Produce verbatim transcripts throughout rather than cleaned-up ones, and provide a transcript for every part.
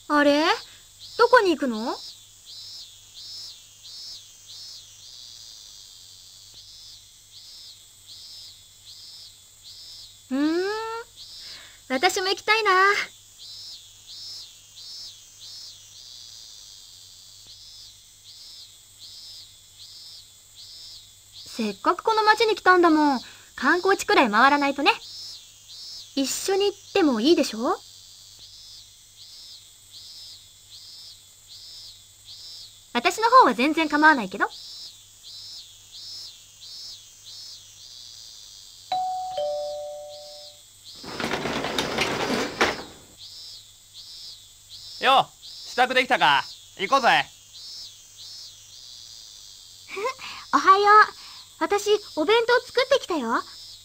あれ、どこに行くの？うーん、私も行きたいな。せっかくこの町に来たんだもん、観光地くらい回らないとね。一緒に行ってもいいでしょ？私の方は全然構わないけど。 よ、支度できたか？行こうぜ。 おはよう。私、お弁当作ってきたよ。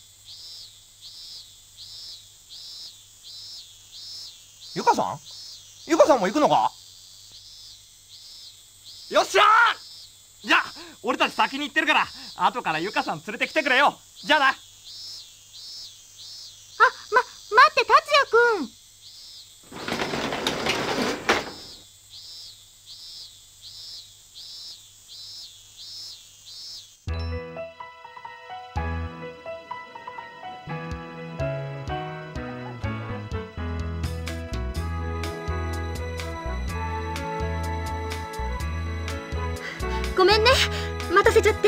ゆかさん？ゆかさんも行くのか？よっしゃー！じゃあ俺たち先に行ってるから後からゆかさん連れてきてくれよ。じゃあな。あ、 ま、待って、達也くん。ごめんね、待たせちゃって。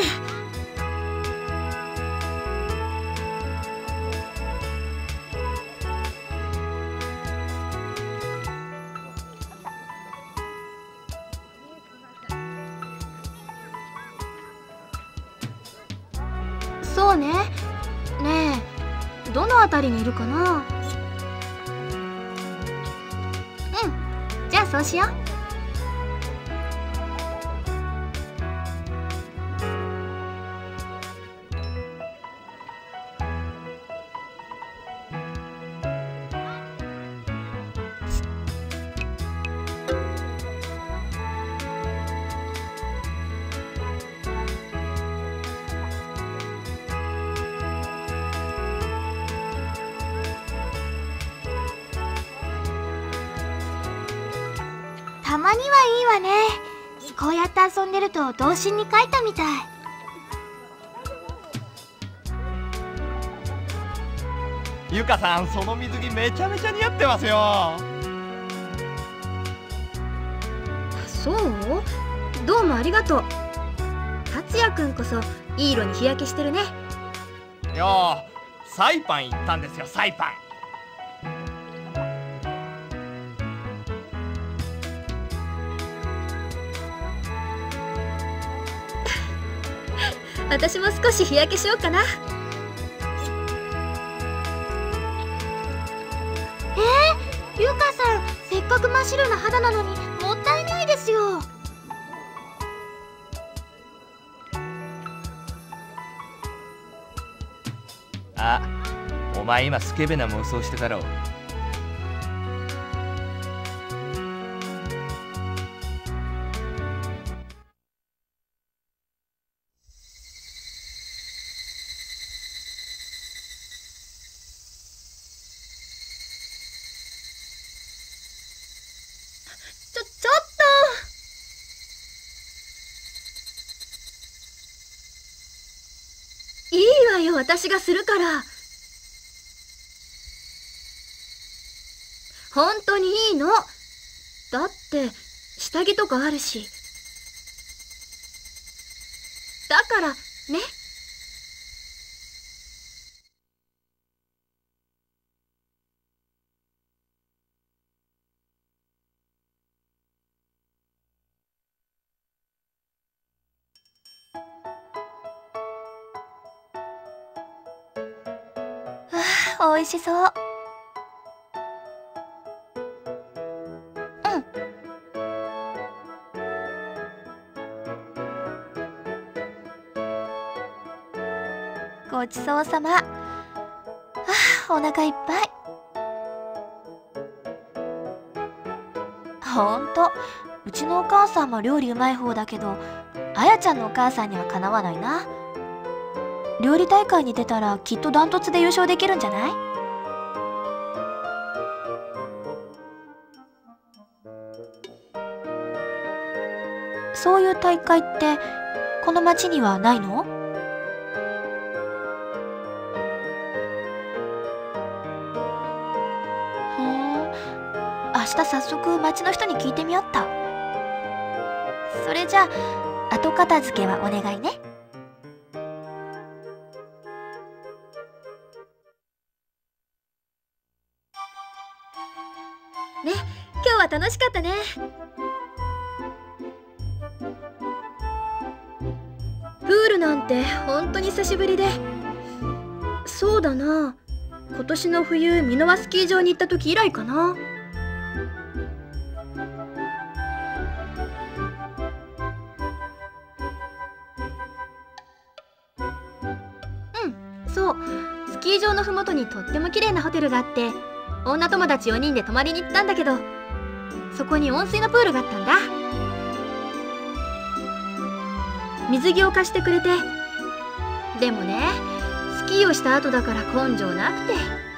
そうね。ねえ、どのあたりにいるかな？うん、じゃあそうしよう。たまにはいいわね。こうやって遊んでると童心に帰ったみたい。 ゆかさん、その水着めちゃめちゃ似合ってますよ。 そう？どうもありがとう。達也くんこそいい色に日焼けしてるね。 よう、サイパン行ったんですよ、サイパン。 私も少し日焼けしようかな。えー、ゆかさん、せっかく真っ白な肌なのにもったいないですよ。 あ、お前今スケベな妄想してたろ。 ちょ、ちょっと。いいわよ、私がするから。本当にいいの。だって下着とかあるし。だからね。わあ、美味しそう。うん。ごちそうさま。ああ、お腹いっぱい。ほんと、うちのお母さんも料理うまい方だけど、あやちゃんのお母さんにはかなわないな。料理大会に出たらきっとダントツで優勝できるんじゃない？ そういう大会ってこの町にはないの？ふーん、明日早速町の人に聞いてみよった。それじゃあ後片付けはお願いね。ね、今日は楽しかったね。プールなんて本当に久しぶりで。そうだな、今年の冬美濃輪スキー場に行った時以来かな。うん、そう、スキー場のふもとにとっても綺麗なホテルがあって、女友達よにんで泊まりに行ったんだけど、そこに温水のプールがあったんだ。水着を貸してくれて。でもね、スキーをした後だから根性なくて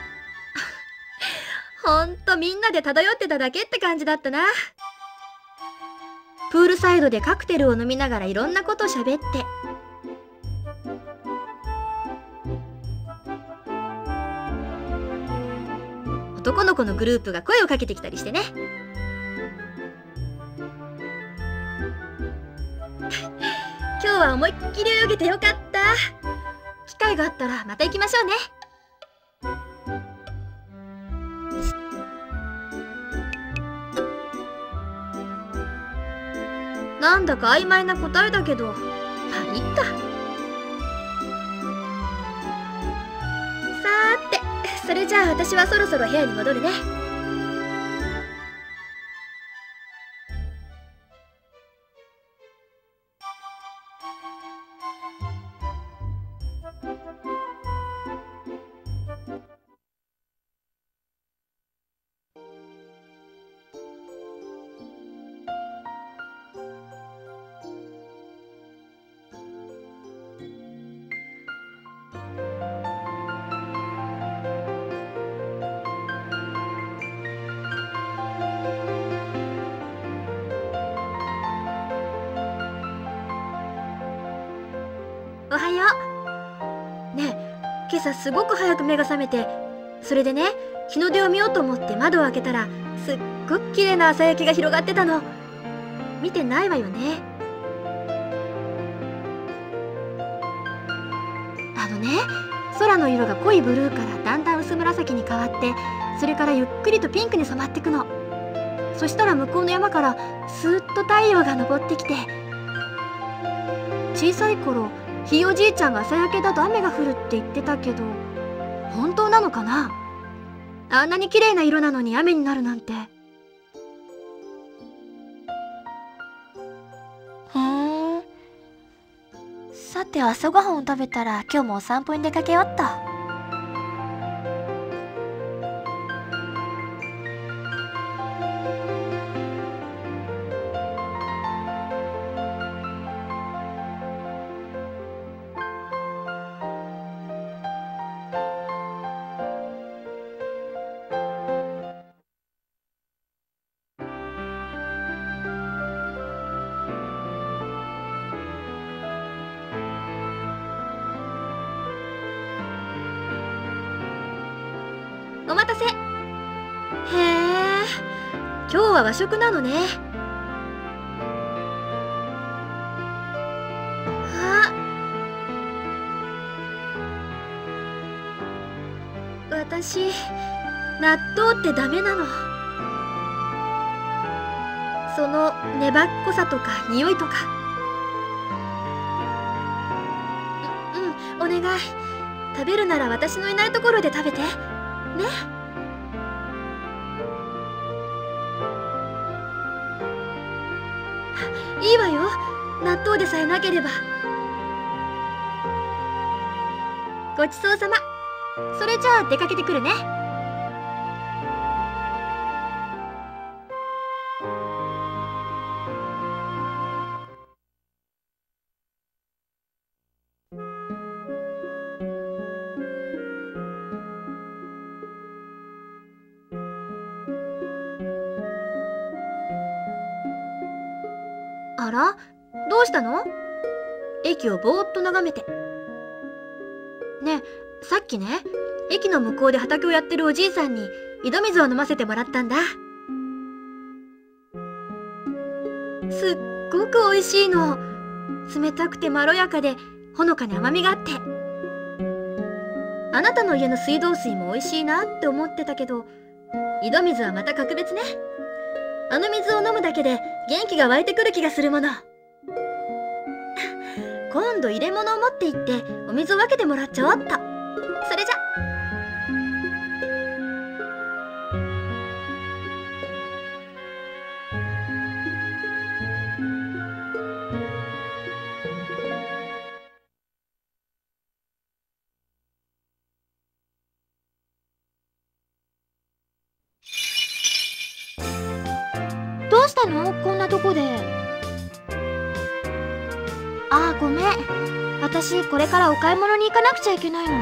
ほんとみんなで漂ってただけって感じだったな。プールサイドでカクテルを飲みながらいろんなことをしゃべって。男の子のグループが声をかけてきたりしてね今日は思いっきり泳げてよかった。機会があったらまた行きましょうね。なんだか曖昧な答えだけど、まあいいか。さーて、それじゃあ私はそろそろ部屋に戻るね。おはよう。ねえ、今朝すごく早く目が覚めて、それでね、日の出を見ようと思って窓を開けたら、すっごく綺麗な朝焼けが広がってたの。見てないわよね。あのね、空の色が濃いブルーからだんだん薄紫に変わって、それからゆっくりとピンクに染まってくの。そしたら向こうの山からスーッと太陽が昇ってきて。小さい頃、ひいおじいちゃんが朝焼けだと雨が降るって言ってたけど、本当なのかな？あんなに綺麗な色なのに雨になるなんて。ふーん。さて朝ごはんを食べたら今日もお散歩に出かけようっと。お待たせ。へえ、今日は和食なのね。あ、私、納豆ってダメなの。その粘っこさとか匂いとか。う、うん、お願い。食べるなら私のいないところで食べて。ね。いいわよ、納豆でさえなければ。ごちそうさま。それじゃあ出かけてくるね。ああら、どうしたの？駅をぼーっと眺めて。ねえ、さっきね、駅の向こうで畑をやってるおじいさんに井戸水を飲ませてもらったんだ。すっごく美味しいの。冷たくてまろやかでほのかに甘みがあって。あなたの家の水道水も美味しいなって思ってたけど、井戸水はまた格別ね。あの水を飲むだけで元気が湧いてくる気がするもの。今度入れ物を持って行ってお水を分けてもらっちゃおうっと。それじゃ。どうしたの？こんなとこで。あー、ごめん。私これからお買い物に行かなくちゃいけないの。うん。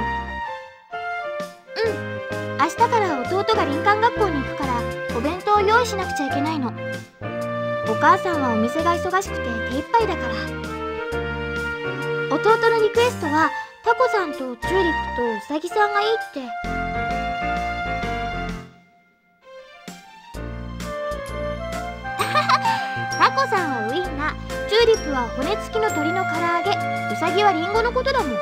明日から弟が林間学校に行くからお弁当を用意しなくちゃいけないの。お母さんはお店が忙しくて手一杯だから。弟のリクエストはタコさんとチューリップとウサギさんがいいって。タコさんはウインナー、チューリップは骨付きの鶏の唐揚げ、ウサギはリンゴのことだもん。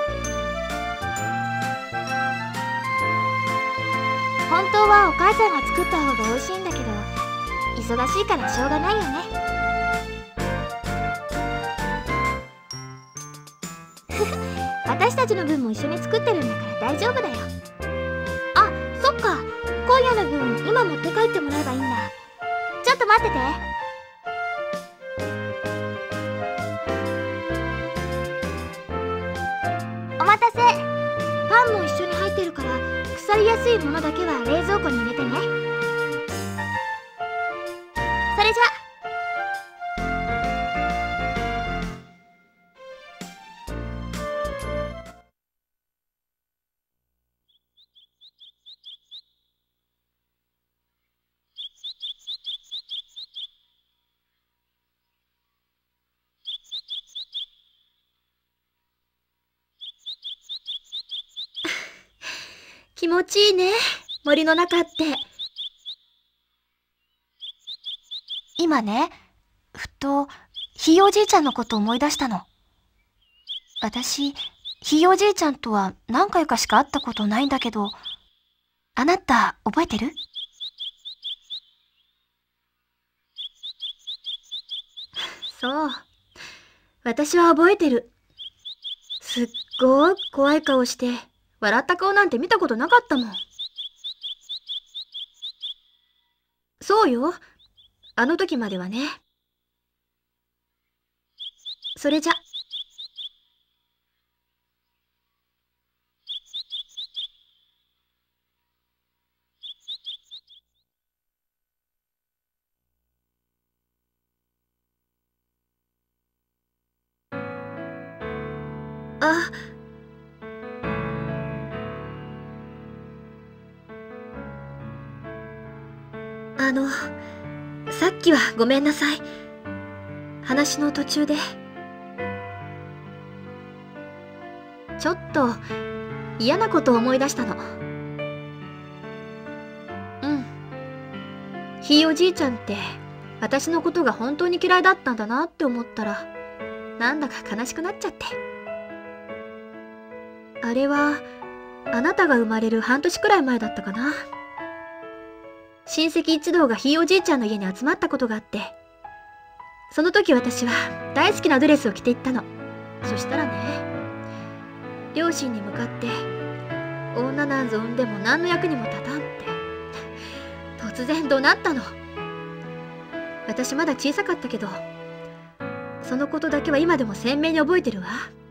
本当はお母さんが作った方が美味しいんだけど、忙しいからしょうがないよね。私たちの分も一緒に作ってるんだから大丈夫だよ。あ、そっか。今夜の分今持って帰ってもらえばいいんだ。ちょっと待ってて。お待たせ。パンも一緒に入ってるから腐りやすいものだけは冷蔵庫に入れてね。それじゃ。気持ちいいね、森の中って。今ね、ふとひいおじいちゃんのこと思い出したの。私、ひいおじいちゃんとは何回かしか会ったことないんだけど、あなた覚えてる？そう、私は覚えてる。すっごい怖い顔して笑った顔なんて見たことなかったもん。そうよ、あの時まではね。それじゃ。あ、あの、さっきはごめんなさい。話の途中で。ちょっと嫌なことを思い出したの。うん。ひいおじいちゃんって私のことが本当に嫌いだったんだなって思ったら、なんだか悲しくなっちゃって。あれはあなたが生まれる半年くらい前だったかな。親戚一同がひいおじいちゃんの家に集まったことがあって、その時私は大好きなドレスを着て行ったの。そしたらね、両親に向かって「女なんぞ産んでも何の役にも立たん」って突然怒鳴ったの。私まだ小さかったけど、そのことだけは今でも鮮明に覚えてるわ。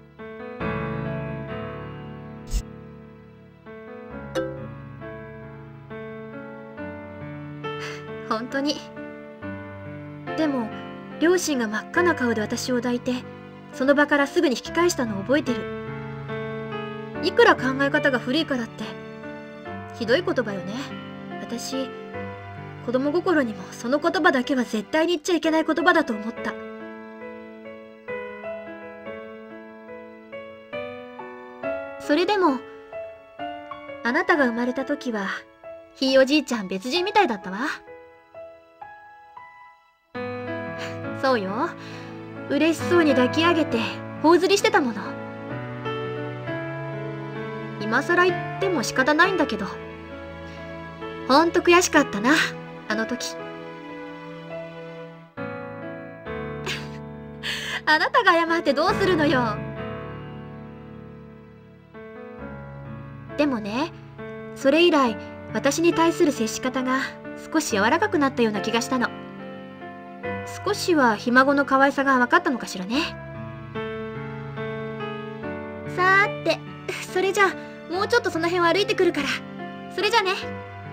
本当に。でも両親が真っ赤な顔で私を抱いて、その場からすぐに引き返したのを覚えてる。いくら考え方が古いからってひどい言葉よね。私、子供心にもその言葉だけは絶対に言っちゃいけない言葉だと思った。 それでもあなたが生まれた時はひいおじいちゃん別人みたいだったわ。そうよ、嬉しそうに抱き上げて頬ずりしてたもの。今更言っても仕方ないんだけど、ほんと悔しかったな、あの時。あなたが謝ってどうするのよ。でもね、それ以来私に対する接し方が少し柔らかくなったような気がしたの。少しはひ孫の可愛さが分かったのかしらね。さーて、それじゃあもうちょっとその辺を歩いてくるから。それじゃあね。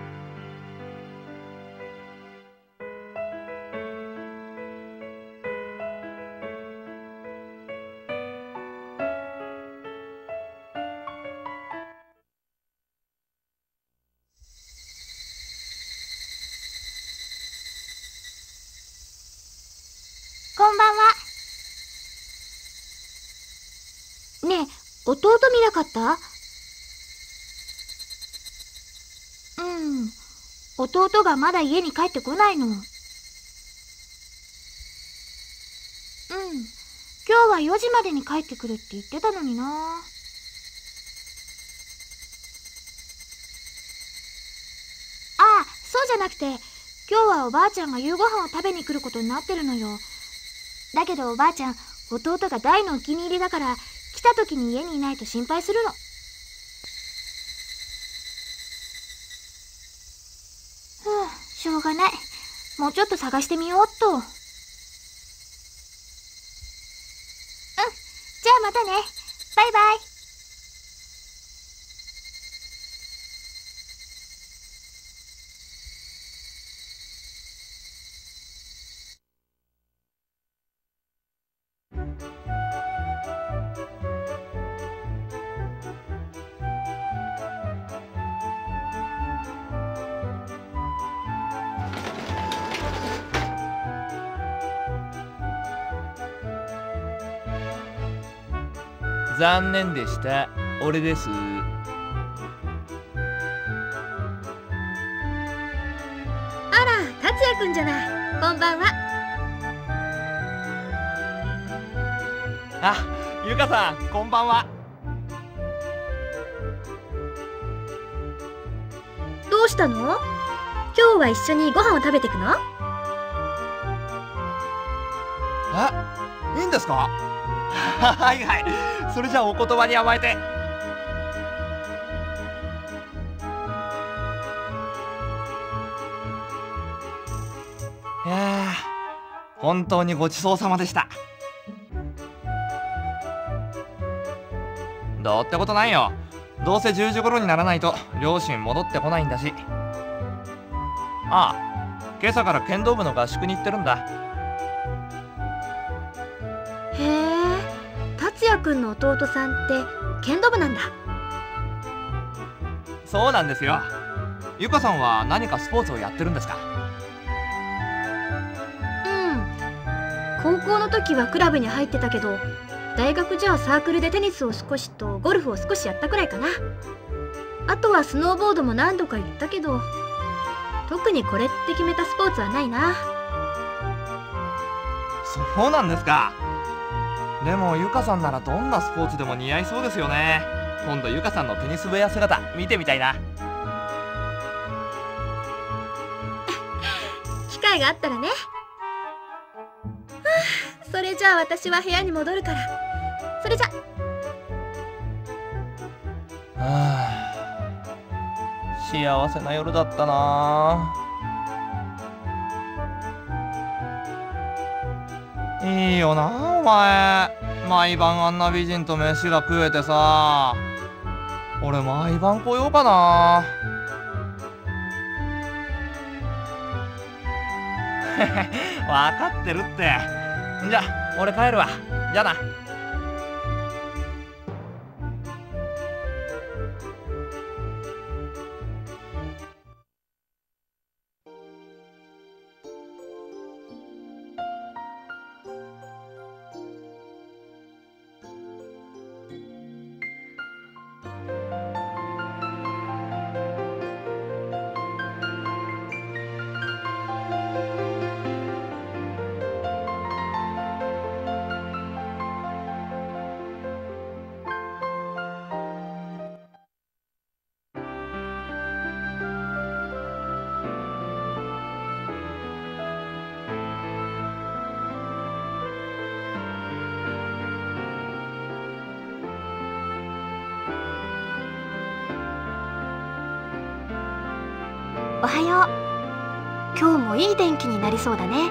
こんばんは。ねえ、弟見なかった？うん、弟がまだ家に帰ってこないの。うん、今日はよじまでに帰ってくるって言ってたのにな。ああ、そうじゃなくて、今日はおばあちゃんが夕ご飯を食べに来ることになってるのよ。だけどおばあちゃん、弟が大のお気に入りだから、来た時に家にいないと心配するの。ふう、しょうがない。もうちょっと探してみようっと。うん、じゃあまたね。バイバイ。 残念でした。俺です。 あら、達也くんじゃない。こんばんは。 あ、ゆかさん、こんばんは。 どうしたの？今日は一緒にご飯を食べてくの？ え、いいんですか？はいはい、それじゃあお言葉に甘えて。いやー、本当にごちそうさまでした。どうってことないよ。どうせじゅうじ頃にならないと両親戻ってこないんだし。ああ、今朝から剣道部の合宿に行ってるんだ。 へえ、達也くんの弟さんって剣道部なんだ。 そうなんですよ。ゆかさんは何かスポーツをやってるんですか？ うん、高校の時はクラブに入ってたけど、大学じゃあサークルでテニスを少しとゴルフを少しやったくらいかな。あとはスノーボードも何度か行ったけど、特にこれって決めたスポーツはないな。 そうなんですか。でもゆかさんならどんなスポーツでも似合いそうですよね。今度ゆかさんのテニスウェア姿見てみたいな。 機会があったらね。はあ、それじゃあ私は部屋に戻るから。それじゃ。 はあ、幸せな夜だったな。いいよなお前。毎晩あんな美人と飯が食えてさ。俺毎晩来ようかな。分かってるって。じゃあ俺帰るわ。じゃあな。 おはよう。今日もいい天気になりそうだね。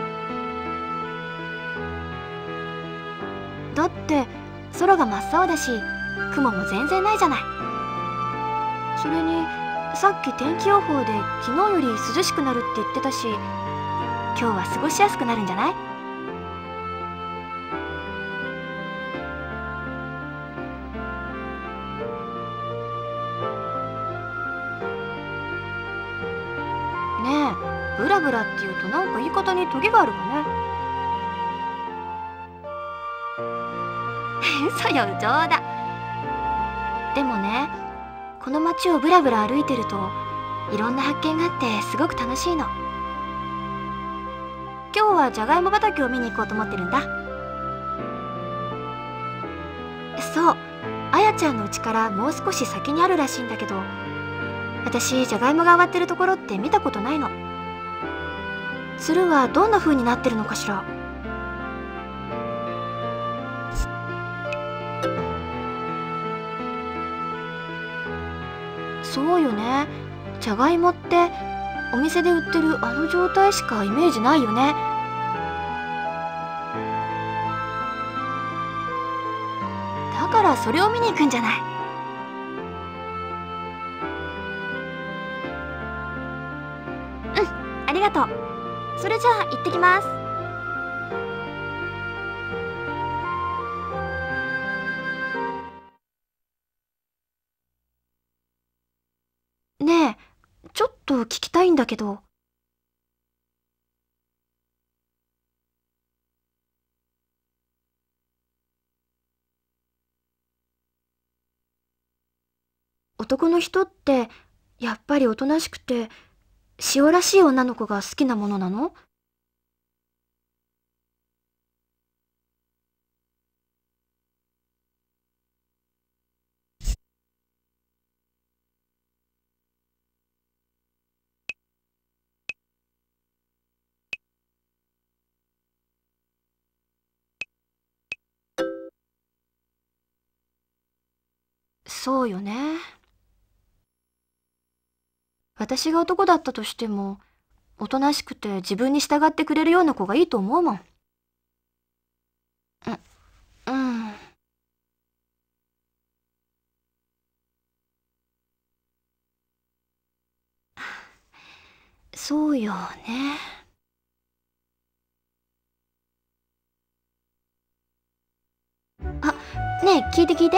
だって空が真っ青だし、雲も全然ないじゃない。それにさっき天気予報で昨日より涼しくなるって言ってたし、今日は過ごしやすくなるんじゃない？ねえ、ブラブラっていうとなんか言い方にトゲがあるわね。嘘よ、冗談。でもね、この街をブラブラ歩いてるといろんな発見があってすごく楽しいの。今日はじゃがいも畑を見に行こうと思ってるんだ。そう、あやちゃんの家からもう少し先にあるらしいんだけど、私じゃがいもが植わってるところって見たことないの。つるはどんな風になってるのかしら。そうよね、じゃがいもってお店で売ってるあの状態しかイメージないよね。だからそれを見に行くんじゃない。うん、ありがとう。それじゃあ行ってきます。ねえ、ちょっと聞きたいんだけど。男の人ってやっぱりおとなしくて塩らしい女の子が好きなものなの？そうよね。私が男だったとしても、おとなしくて自分に従ってくれるような子がいいと思うもん。う、うん。そうよね。あ、ねえ、聞いて聞いて。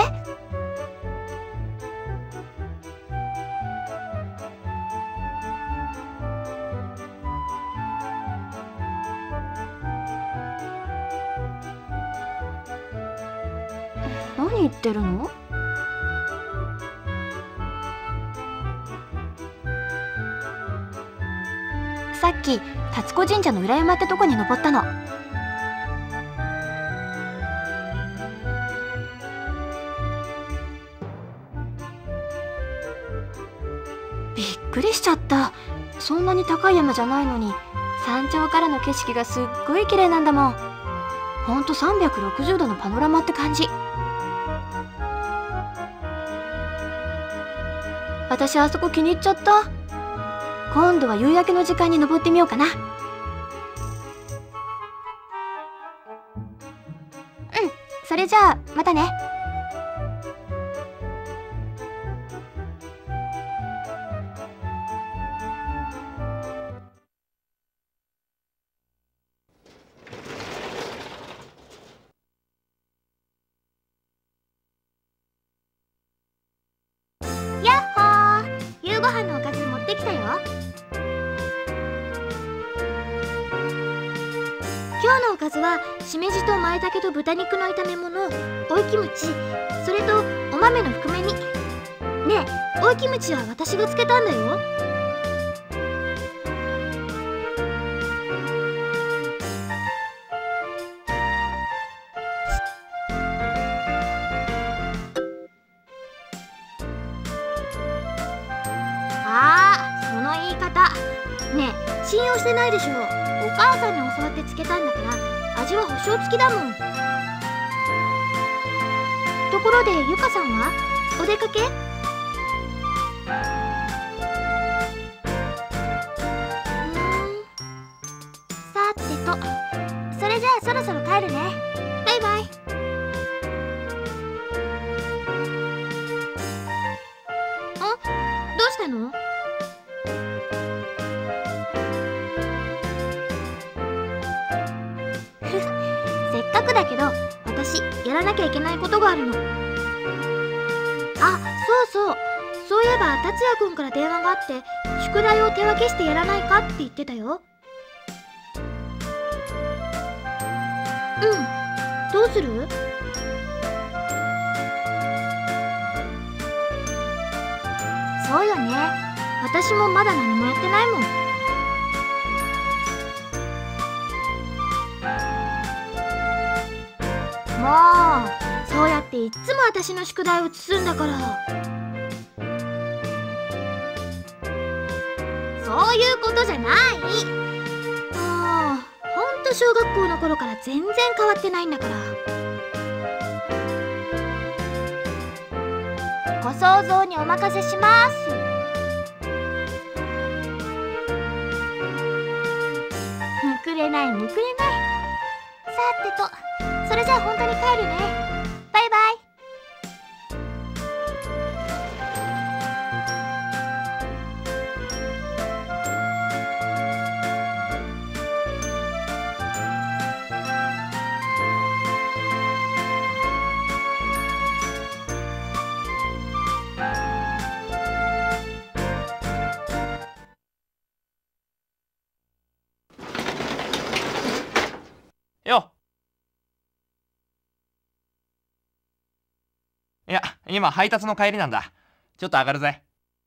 何言ってるの？さっき達子神社の裏山ってとこに登ったの。びっくりしちゃった。そんなに高い山じゃないのに山頂からの景色がすっごい綺麗なんだもん。ほんとさんびゃくろくじゅうどのパノラマって感じ。私あそこ気に入っちゃった。今度は夕焼けの時間に登ってみようかな。うん、それじゃあまたね。 やっほー、夕ご飯のおかず持ってきたよ。今日のおかずはしめじと舞茸と豚肉の炒め物、おいキムチ、それとお豆の含め煮。ねえ、おいキムチは私がつけたんだよ。ああ、その言い方。ねえ、信用してないでしょ。お母さんに教わってつけたんだから味は保証付きだもん。ところでゆかさんはお出かけ？ 帰るね。バイバイ。あ、どうしたの？せっかくだけど私やらなきゃいけないことがあるの。あ、そうそう、そういえば達也くんから電話があって宿題を手分けしてやらないかって言ってたよ。うん、どうする？そうよね、私もまだ何もやってないもん。もうそうやっていっつも私の宿題を移すんだから。そういうことじゃない。もうほんと小学校の頃から全然変わってないんだから。ご想像にお任せします。むくれないむくれない。さてと、それじゃあ本当に帰るね。バイバイ。 よっ。いや、今配達の帰りなんだ。ちょっと上がるぜ。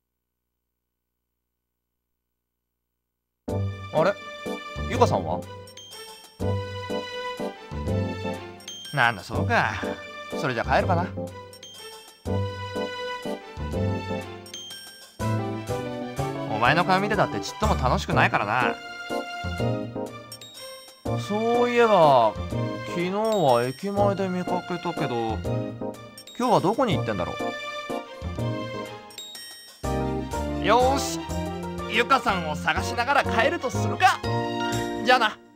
あれ、ゆかさんは？なんだそうか。それじゃ帰るかな。お前の顔見てたってちっとも楽しくないからな。そういえば昨日は駅前で見かけたけど、今日はどこに行ってんだろう。よーし、ゆかさんを探しながら帰るとするか。じゃあな。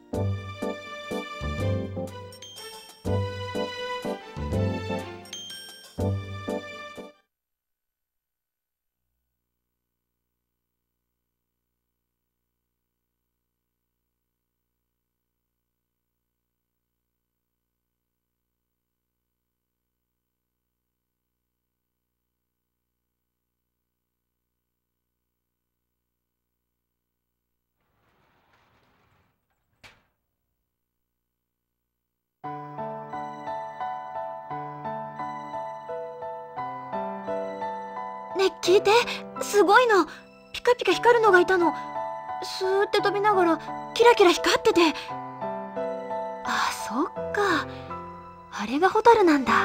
ね、聞いて、すごいの。ピカピカ光るのがいたの。スーって飛びながらキラキラ光ってて。あ、そっか、あれがホタルなんだ。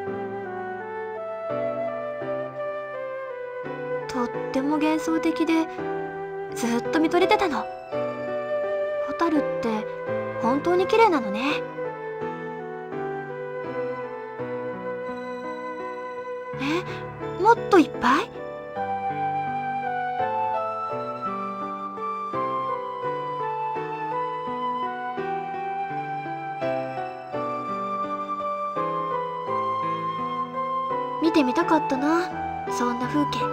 とっても幻想的でずっと見とれてたの。ホタルって本当に綺麗なのね。え、もっといっぱい？見てみたかったな、そんな風景。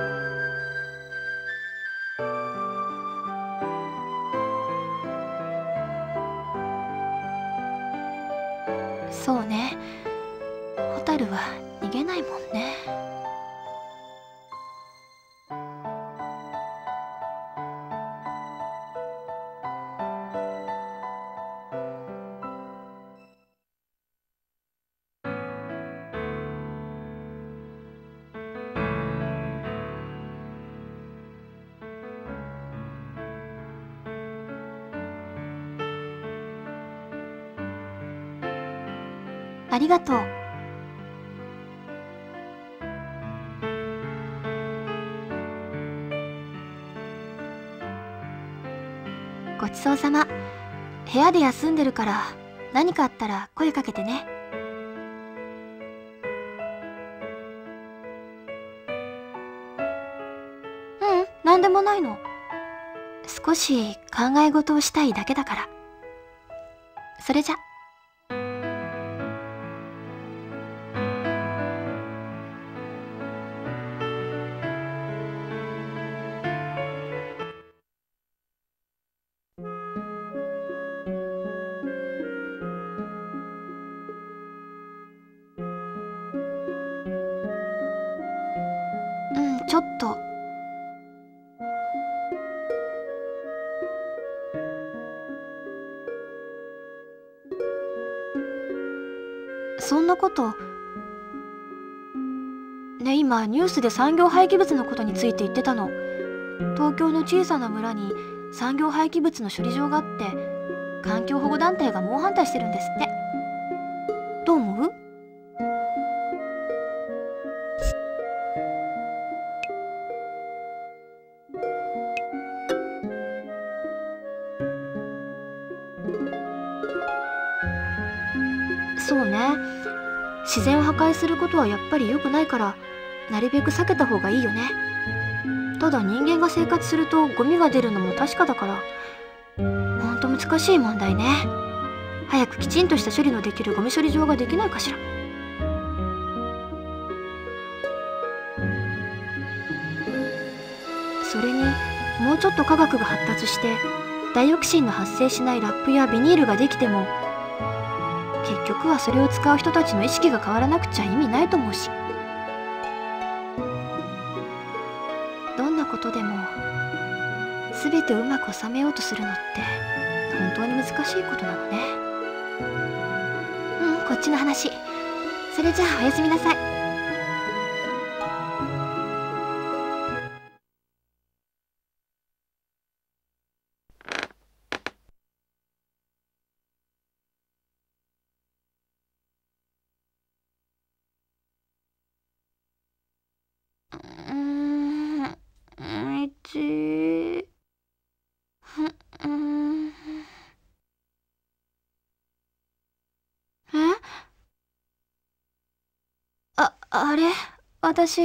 そうね、ホタルは逃げないもんね。ありがとう。ごちそうさま。部屋で休んでるから何かあったら声かけてね。ううん、なんでもないの。少し考え事をしたいだけだから。それじゃ。 ちょっと。そんなこと。ね、今ニュースで産業廃棄物のことについて言ってたの。東京の小さな村に産業廃棄物の処理場があって、環境保護団体が猛反対してるんですって。どう思う？そうね。自然を破壊することはやっぱり良くないから、なるべく避けた方がいいよね。ただ人間が生活するとゴミが出るのも確かだから、ほんと難しい問題ね。早くきちんとした処理のできるゴミ処理場ができないかしら。それにもうちょっと科学が発達してダイオキシンの発生しないラップやビニールができても、結局はそれを使う人たちの意識が変わらなくちゃ意味ないと思うし。どんなことでも全てうまく収めようとするのって本当に難しいことなのね。うん、こっちの話。それじゃあおやすみなさい。うーん、うち、ふうーん。え？あ、あれ、私、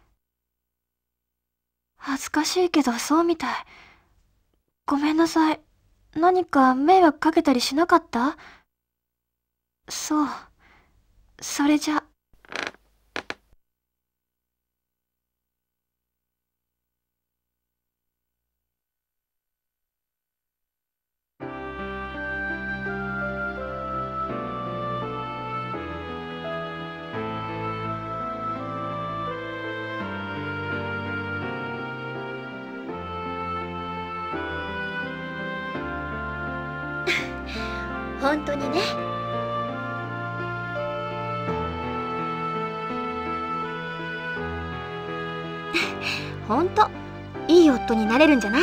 恥ずかしいけどそうみたい。ごめんなさい。何か迷惑かけたりしなかった？そう、それじゃ。本当にね。本当、いい夫になれるんじゃない？うん。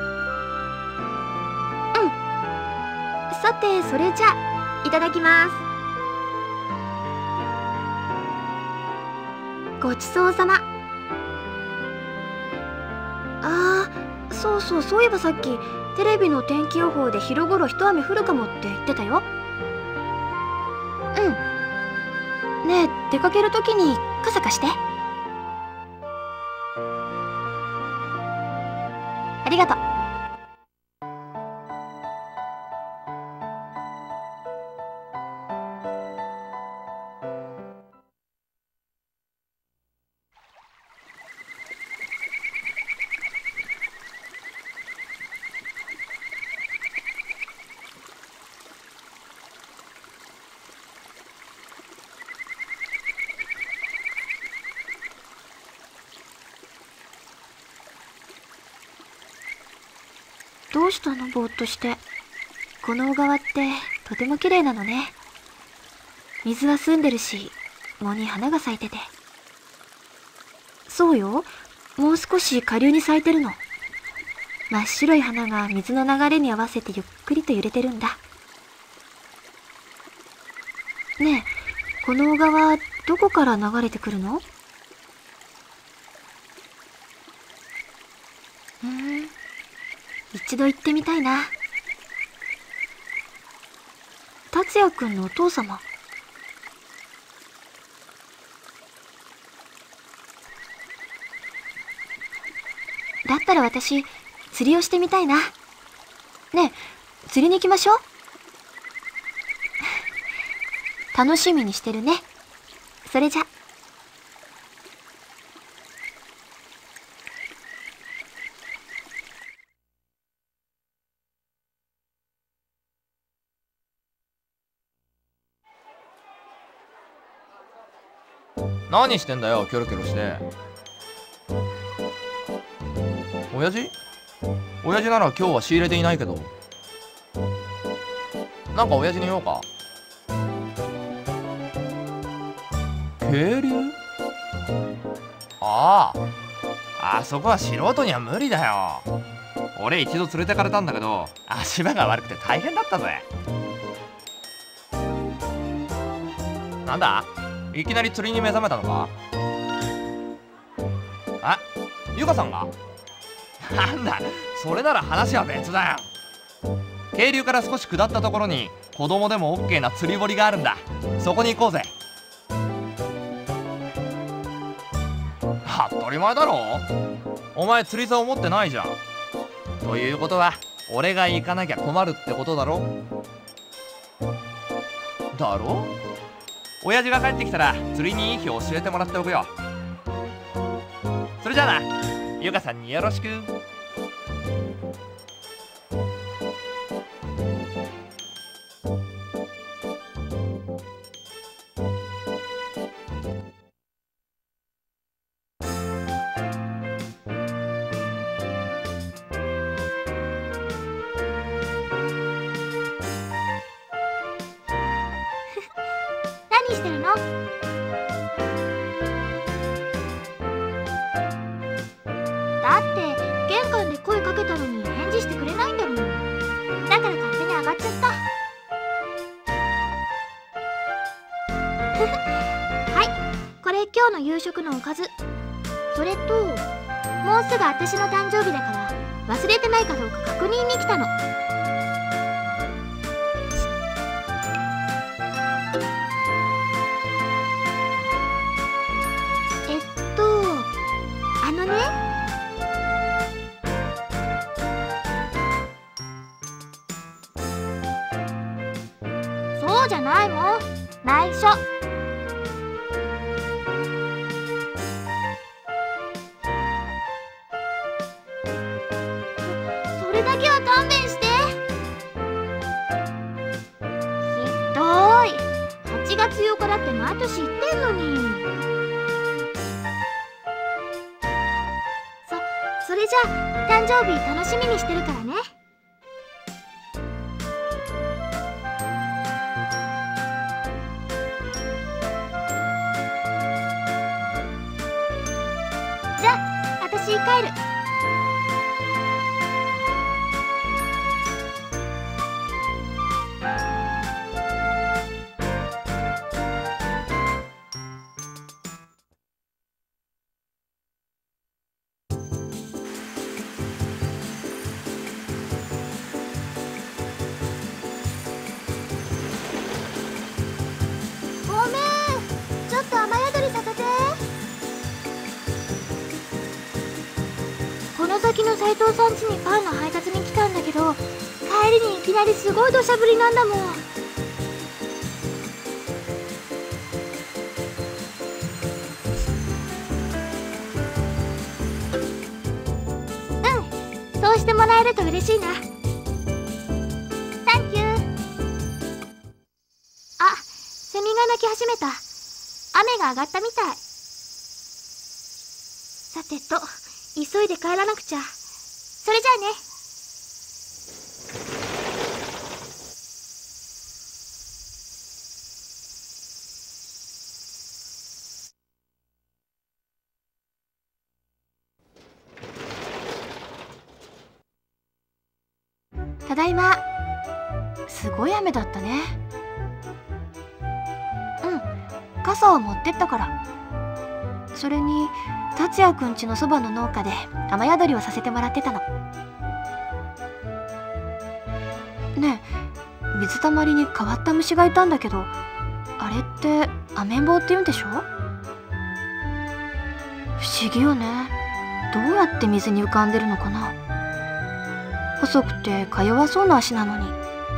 さて、それじゃあいただきます。ごちそうさま。あー、そうそう、そういえばさっきテレビの天気予報で昼頃一雨降るかもって言ってたよ。うん。ねえ、出かけるときに傘貸して。ありがとう。どうしたの、ぼーっとして。この小川ってとても綺麗なのね。水は澄んでるし、藻に花が咲いてて。そうよ、もう少し下流に咲いてるの。真っ白い花が水の流れに合わせてゆっくりと揺れてるんだ。ねえ、この小川どこから流れてくるの？うーん、一度行ってみたいな。達也くんのお父様。だったら私、釣りをしてみたいな。ねえ、釣りに行きましょう。楽しみにしてるね。それじゃ。 何してんだよ、キョロキョロして。 親父親父なら今日は仕入れていないけど。なんか親父に言おうか。渓流？ああ、あそこは素人には無理だよ。俺一度連れてかれたんだけど、足場が悪くて大変だったぜ。なんだ、いきなり釣りに目覚めたのか？あ、ゆかさんが？なんだ、それなら話は別だよ。渓流から少し下ったところに子供でも オーケー な釣り堀があるんだ。そこに行こうぜ。当たり前だろ。お前釣り竿持ってないじゃん。ということは俺が行かなきゃ困るってことだろ。だろ？親父が帰ってきたら釣りにいい日を教えてもらっておくよ。それじゃあな、ゆかさんによろしく。 何してるの？だって玄関で声かけたのに返事してくれないんだもん。だから勝手に上がっちゃった。はい、これ今日の夕食のおかず。それともうすぐ私の誕生日だから忘れてないかどうか確認に来たの。えっとあのね、そうじゃないもん、内緒。そ、それだけは勘弁して。ひどーい。はちがつようかだって毎年言ってんのに。そ、それじゃあ誕生日楽しみにしてるからね。じゃあ私帰る。ごめん、ちょっと雨宿りさせて。この先の斉藤さん家にパンの配達に来たんだけど、帰りにいきなりすごい土砂降りなんだもん。うん、そうしてもらえると嬉しいな。サンキュー。あ、セミが鳴き始めた。雨が上がったみたい。さてと、急いで帰らなくちゃ。それじゃあね。 ただいま。すごい雨だったね。うん、傘を持ってったから。それに達也くん家のそばの農家で雨宿りをさせてもらってたの。ねえ、水たまりに変わった虫がいたんだけど、あれってアメンボウって言うんでしょ？不思議よね。どうやって水に浮かんでるのかな。細くてか弱そうな足なのに。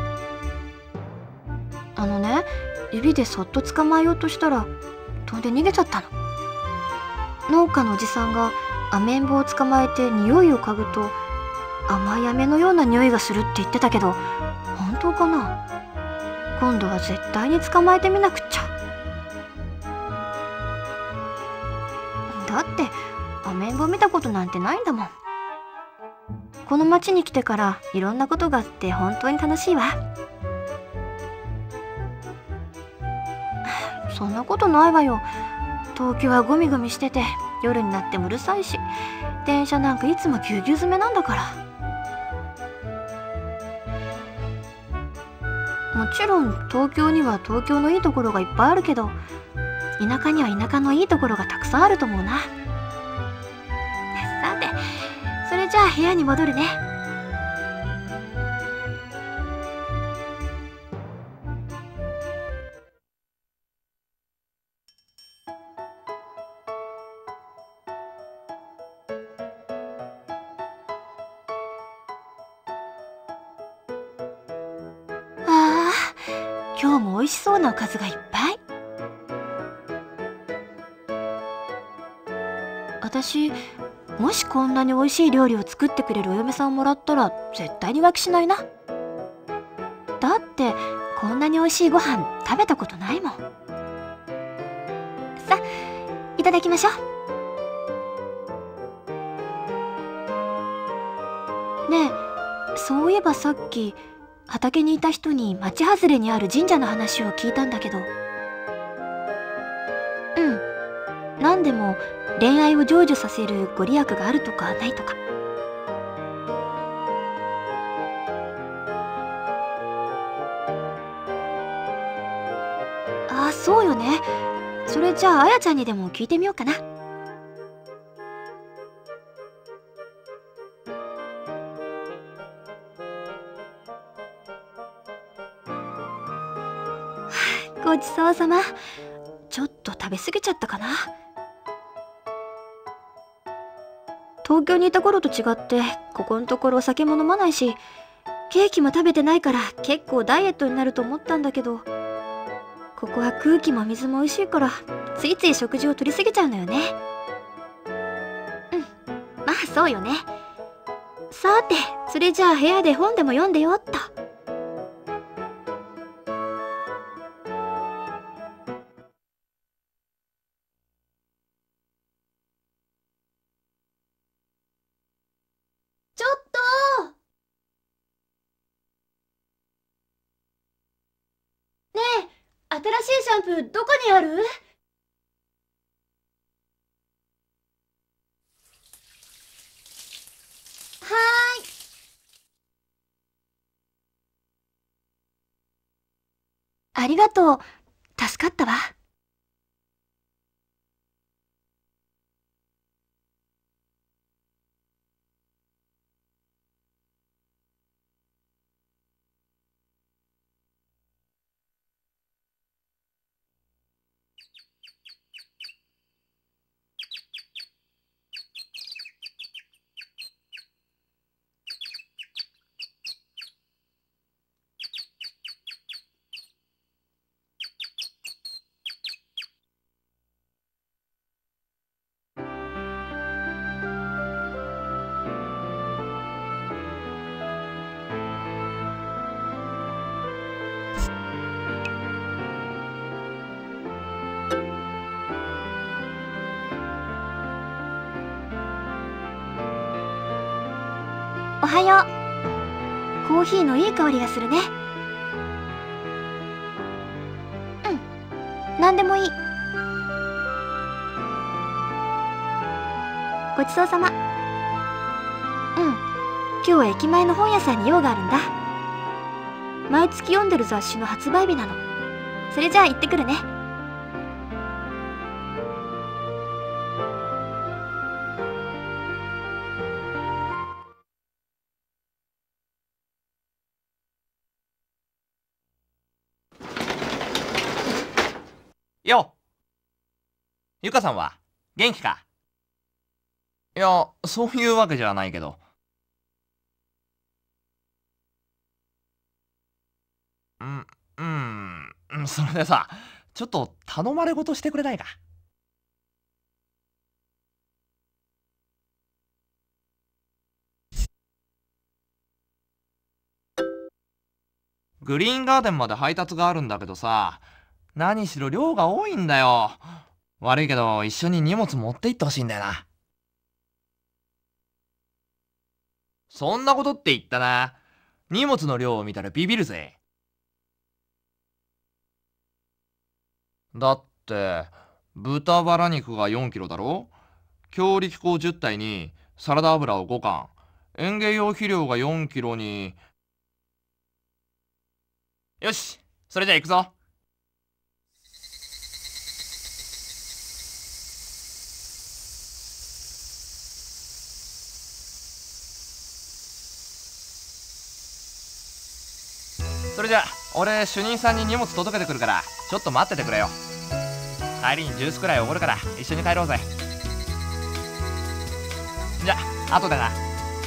あのね、指でそっと捕まえようとしたら飛んで逃げちゃったの。農家のおじさんがアメンボを捕まえて匂いを嗅ぐと甘い飴のような匂いがするって言ってたけど、本当かな。今度は絶対に捕まえてみなくっちゃ。だってアメンボ見たことなんてないんだもん。この町に来てからいろんなことがあって本当に楽しいわ。そんなことないわよ。東京はゴミゴミしてて夜になってもうるさいし、電車なんかいつもぎゅうぎゅう詰めなんだから。もちろん東京には東京のいいところがいっぱいあるけど、田舎には田舎のいいところがたくさんあると思うな。さて、それじゃあ部屋に戻るね。ああ、今日も美味しそうなおかずがいっぱい。私、もしこんなに美味しい料理を作ってくれるお嫁さんをもらったら絶対に浮気しないな。だってこんなに美味しいご飯食べたことないもん。さ、いただきましょう。ねえ、そういえばさっき畑にいた人に町外れにある神社の話を聞いたんだけど。うん、何でも恋愛を成就させるご利益があるとかないとか。あ、そうよね。それじゃああやちゃんにでも聞いてみようかな。ごちそうさま。ちょっと食べ過ぎちゃったかな。東京にいた頃と違ってここのところお酒も飲まないし、ケーキも食べてないから結構ダイエットになると思ったんだけど、ここは空気も水も美味しいからついつい食事を取りすぎちゃうのよね。うん、まあそうよね。さて、それじゃあ部屋で本でも読んでよっと。ちょっとねえ、新しいシャンプーどこにある？はーい。ありがとう。助かったわ。おはよう。コーヒーのいい香りがするね。うん、なんでもいい。ごちそうさま。うん、今日は駅前の本屋さんに用があるんだ。毎月読んでる雑誌の発売日なの。それじゃあ行ってくるね。 よっ、ゆかさんは元気か？いや、そういうわけじゃないけど。うん、うん、うん、それでさ、ちょっと頼まれ事してくれないか？グリーンガーデンまで配達があるんだけどさ、何しろ量が多いんだよ。悪いけど一緒に荷物持って行ってほしいんだよな。 そんなことって言ったな。荷物の量を見たらビビるぜ。だって豚バラ肉がよんキロだろ。強力粉じゅったいにサラダ油をごかん、園芸用肥料がよんキロに。よし、それじゃあ行くぞ。それじゃあ俺主任さんに荷物届けてくるからちょっと待っててくれよ。帰りにジュースくらいおごるから一緒に帰ろうぜ。じゃあ後でな。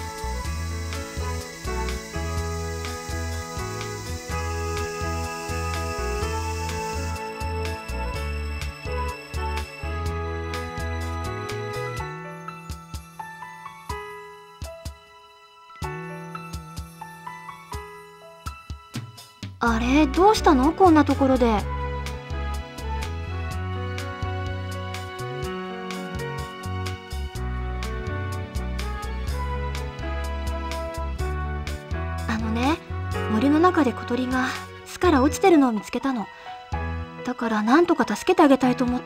あれ、どうしたのこんなところで。あのね、森の中で小鳥が巣から落ちてるのを見つけたの。だからなんとか助けてあげたいと思って。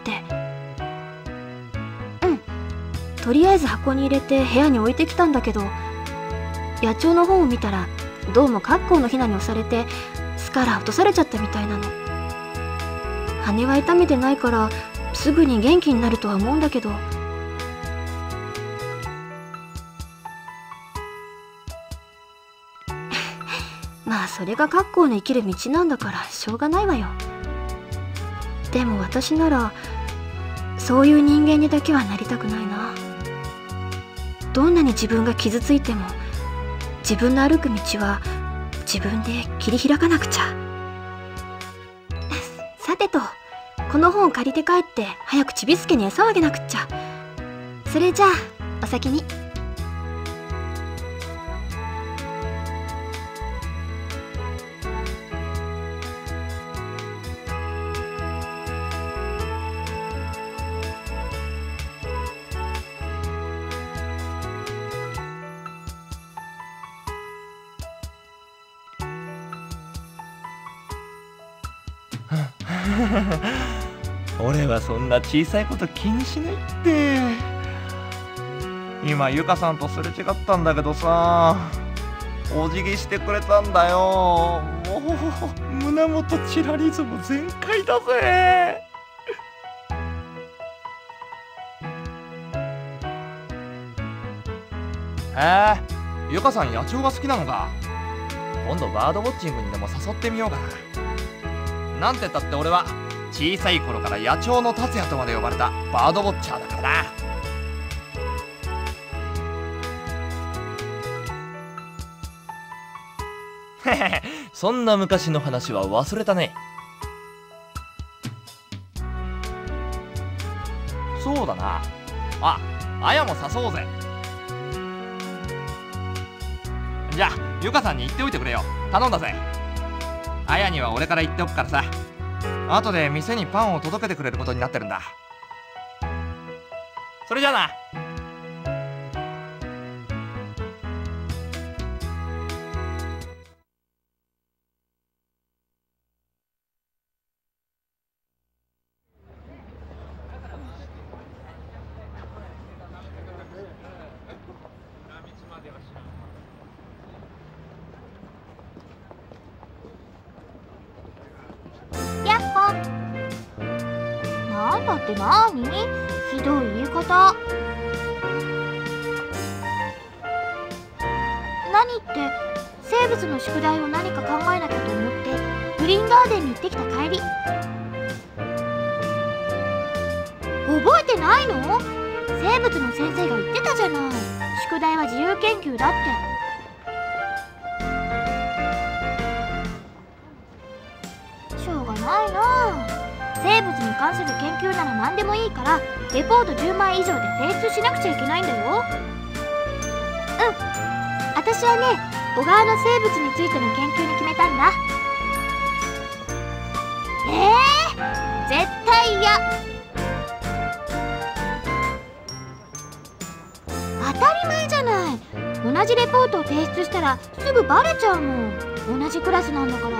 うん、とりあえず箱に入れて部屋に置いてきたんだけど、野鳥の本を見たらどうもカッコウのヒナに押されて巣から落とされちゃったみたいなの。羽は痛めてないからすぐに元気になるとは思うんだけど。まあそれがカッコウの生きる道なんだからしょうがないわよ。でも私ならそういう人間にだけはなりたくないな。どんなに自分が傷ついても自分の歩く道は自分で切り開かなくちゃ。さてと、この本を借りて帰って早くちびすけに餌をあげなくっちゃ。それじゃあお先に。 俺はそんな小さいこと気にしないって。今ゆかさんとすれ違ったんだけどさ、お辞儀してくれたんだよ。もう胸元チラリズム全開だぜ。へえ、ゆかさん野鳥が好きなのか。今度バードウォッチングにでも誘ってみようかな。なんて言ったって俺は小さい頃から野鳥の達也とまで呼ばれたバードウォッチャーだからな。へへへ、そんな昔の話は忘れたね。そうだなあ、あやも誘おうぜ。じゃあゆかさんに言っておいてくれよ。頼んだぜ。あやには俺から言っておくからさ、後で店にパンを届けてくれることになってるんだ。それじゃあな。 やっほ。なんだってなーに、ひどい言い方。何って生物の宿題を何か考えなきゃと思ってグリーンガーデンに行ってきた帰り。覚えてないの？生物の先生が言ってたじゃない。宿題は自由研究だって。ないなあ。生物に関する研究なら何でもいいからレポートじゅうまい以上で提出しなくちゃいけないんだよ。うん、私はね、小川の生物についての研究に決めたんだ。えー、絶対嫌。当たり前じゃない。同同じレポートを提出したらすぐバレちゃうもん。同じクラスなんだから。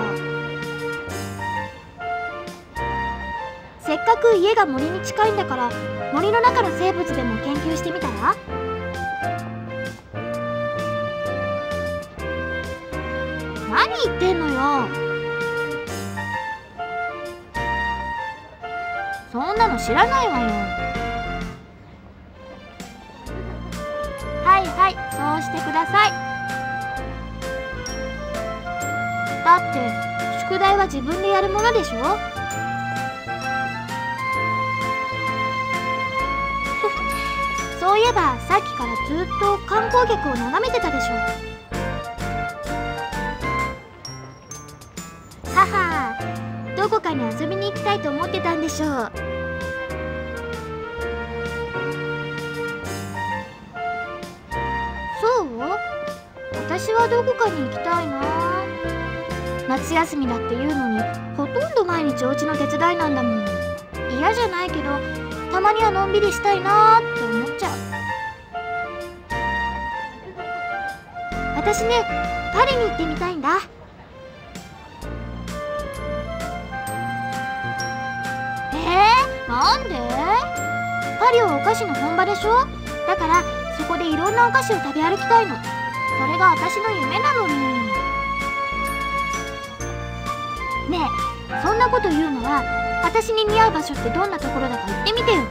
せっかく家が森に近いんだから、森の中の生物でも研究してみたら？何言ってんのよ。そんなの知らないわよ。はいはい、そうしてください。だって宿題は自分でやるものでしょ。そういえばさっきからずっと観光客を眺めてたでしょ。はは、どこかに遊びに行きたいと思ってたんでしょう。そう？私はどこかに行きたいな。夏休みだっていうのにほとんど毎日お家の手伝いなんだもん。嫌じゃないけどたまにはのんびりしたいなーって思っちゃう。私ね、パリに行ってみたいんだ。えー、なんで？パリはお菓子の本場でしょ。だからそこでいろんなお菓子を食べ歩きたいの。それが私の夢なのに。ねえ、そんなこと言うのは私に似合う場所ってどんなところだか言ってみてよ。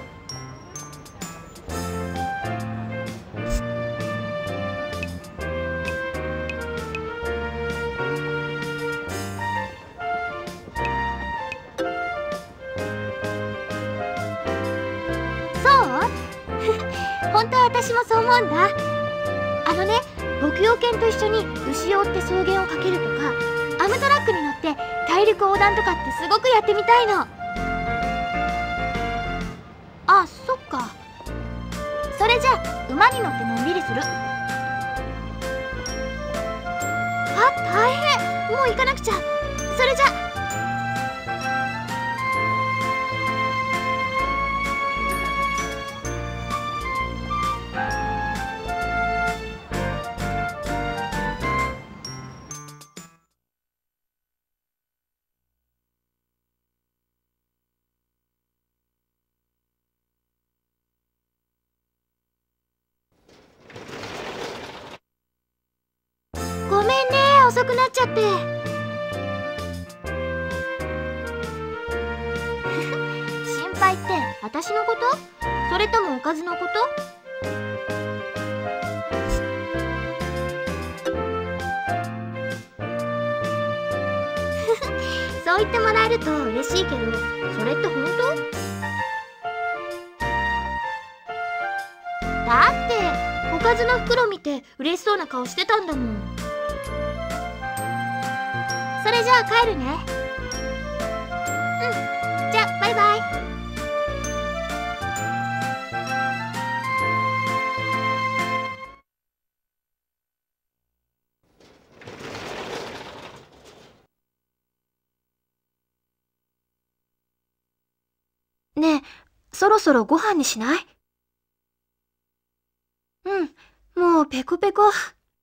本当は私もそう思うんだ。あのね、牧羊犬と一緒に牛を追って草原をかけるとか、アムトラックに乗って大陸横断とかってすごくやってみたいの。あ、そっか。それじゃあ馬に乗ってのんびりする。あ、大変、もう行かなくちゃ。それじゃ。ごめんね、遅くなっちゃって。心配って私のこと？それともおかずのこと？そう言ってもらえると嬉しいけど、それって本当？だっておかずの袋見て嬉しそうな顔してたんだもん。それじゃあ帰るね。うん、じゃあバイバイ。 ねえ、そろそろご飯にしない？うん、もうペコペコ。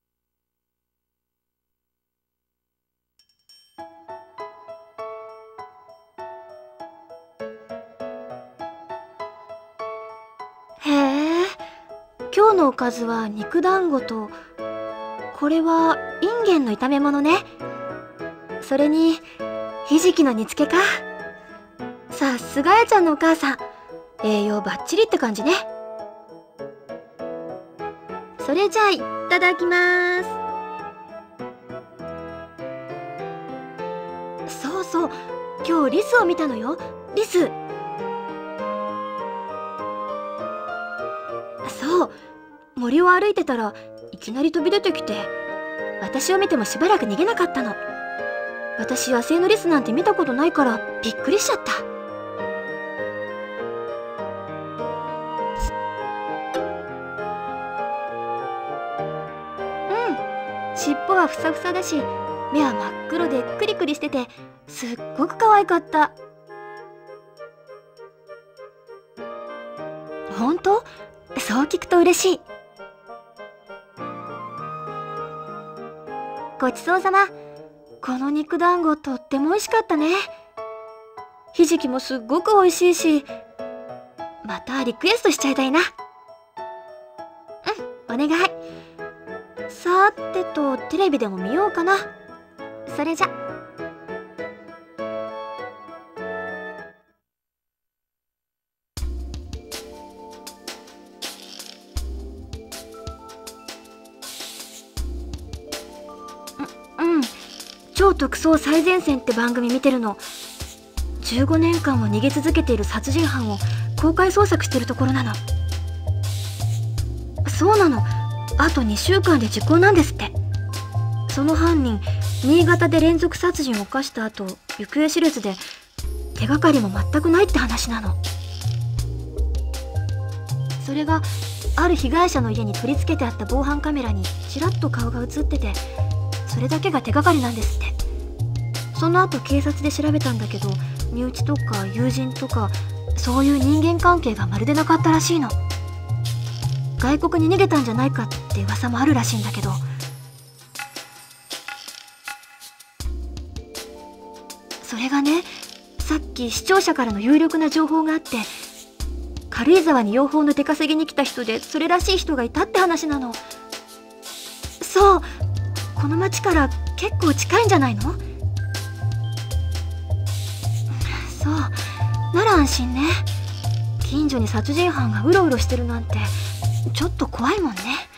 へえ、今日のおかずは肉団子と、これはインゲンの炒め物ね。それにひじきの煮付けか。さすがやちゃんのお母さん、栄養バッチリって感じね。それじゃあいただきます。そうそう、今日リスを見たのよ。リス。そう、森を歩いてたらいきなり飛び出てきて、私を見てもしばらく逃げなかったの。私野生のリスなんて見たことないからびっくりしちゃった。うん、尻尾はふさふさだし、目は真っ黒でクリクリしててすっごく可愛かった。本当？そう聞くと嬉しい。 ごちそうさま。この肉団子とっても美味しかったね。ひじきもすっごく美味しいし、またリクエストしちゃいたいな。うん、お願い。さーてと、テレビでも見ようかな。それじゃ。う、うん。超特捜最前線って番組見てるの。じゅうごねんかんも逃げ続けている殺人犯を公開捜索してるところなの。そうなの。あとにしゅうかんで時効なんですって。その犯人、新潟で連続殺人を犯した後、行方知れずで手がかりも全くないって話なの。それがある被害者の家に取り付けてあった防犯カメラにちらっと顔が映ってて、それだけが手がかりなんですって。その後警察で調べたんだけど、身内とか友人とかそういう人間関係がまるでなかったらしいの。外国に逃げたんじゃないかって噂もあるらしいんだけど、それがね、さっき視聴者からの有力な情報があって、軽井沢に養蜂の出稼ぎに来た人でそれらしい人がいたって話なの。そう、この町から結構近いんじゃないの？そう、なら安心ね。近所に殺人犯がうろうろしてるなんてちょっと怖いもんね。